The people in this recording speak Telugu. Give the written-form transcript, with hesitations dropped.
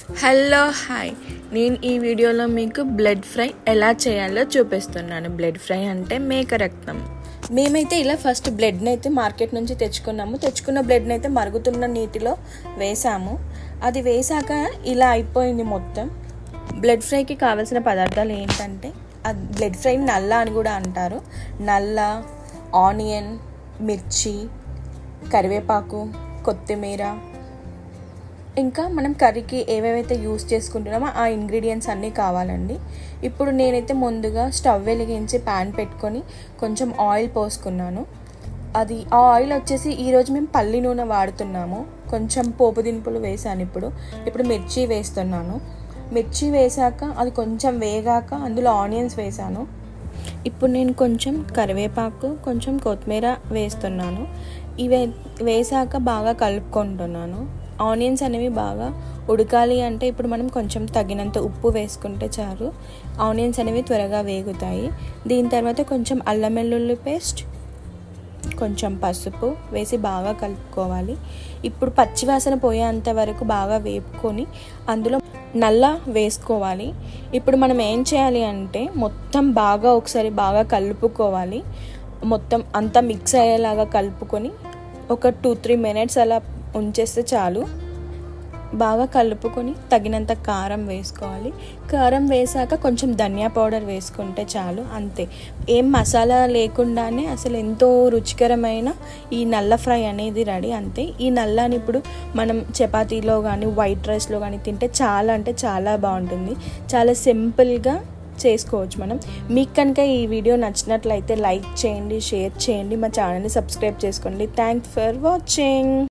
హలో హాయ్, నేను ఈ వీడియోలో మీకు బ్లడ్ ఫ్రై ఎలా చేయాలో చూపిస్తున్నాను. బ్లడ్ ఫ్రై అంటే మేక రక్తం. మేమైతే ఇలా ఫస్ట్ బ్లడ్ని అయితే మార్కెట్ నుంచి తెచ్చుకున్న బ్లడ్ని అయితే మరుగుతున్న నీటిలో వేసాము. అది వేసాక ఇలా అయిపోయింది మొత్తం. బ్లడ్ ఫ్రైకి కావాల్సిన పదార్థాలు ఏంటంటే, బ్లడ్ ఫ్రై నల్ల అని కూడా అంటారు. నల్ల, ఆనియన్, మిర్చి, కరివేపాకు, కొత్తిమీర, ఇంకా మనం కర్రీకి ఏవేవైతే యూస్ చేసుకుంటున్నామో ఆ ఇంగ్రీడియంట్స్ అన్నీ కావాలండి. ఇప్పుడు నేనైతే ముందుగా స్టవ్ వెలిగించి ప్యాన్ పెట్టుకొని కొంచెం ఆయిల్ పోసుకున్నాను. ఆ ఆయిల్ వచ్చేసి ఈరోజు మేము పల్లి నూనె వాడుతున్నాము. కొంచెం పోపు దినుపులు వేసాను. ఇప్పుడు మిర్చి వేస్తున్నాను. మిర్చి వేసాక అది కొంచెం వేగాక అందులో ఆనియన్స్ వేసాను. ఇప్పుడు నేను కొంచెం కరివేపాకు, కొంచెం కొత్తిమీర వేస్తున్నాను. ఇవి వేసాక బాగా కలుపుకుంటున్నాను. ఆనియన్స్ అనేవి బాగా ఉడకాలి అంటే ఇప్పుడు మనం కొంచెం తగినంత ఉప్పు వేసుకుంటే చాలు. ఆనియన్స్ అనేవి త్వరగా వేగుతాయి. దీని తర్వాత కొంచెం అల్లం వెల్లుల్లి పేస్ట్, కొంచెం పసుపు వేసి బాగా కలుపుకోవాలి. ఇప్పుడు పచ్చివాసన పోయేంత వరకు బాగా వేపుకొని అందులో నల్ల వేసుకోవాలి. ఇప్పుడు మనం ఏం చేయాలి అంటే మొత్తం బాగా ఒకసారి బాగా కలుపుకోవాలి. మొత్తం అంతా మిక్స్ అయ్యేలాగా కలుపుకొని ఒక 2-3 మినిట్స్ అలా ఉంచేస్తే చాలు. బాగా కలుపుకొని తగినంత కారం వేసుకోవాలి. కారం వేసాక కొంచెం ధనియా పౌడర్ వేసుకుంటే చాలు. అంతే, ఏం మసాలా లేకుండానే అసలు ఎంతో రుచికరమైన ఈ నల్ల ఫ్రై అనేది రెడీ. అంతే. ఈ నల్లని ఇప్పుడు మనం చపాతీలో కానీ వైట్ రైస్లో కానీ తింటే చాలా అంటే చాలా బాగుంటుంది. చాలా సింపుల్గా చేసుకోవచ్చు మనం. మీకు కనుక ఈ వీడియో నచ్చినట్లయితే లైక్ చేయండి, షేర్ చేయండి, మా ఛానల్ని సబ్స్క్రైబ్ చేసుకోండి. Thanks for watching.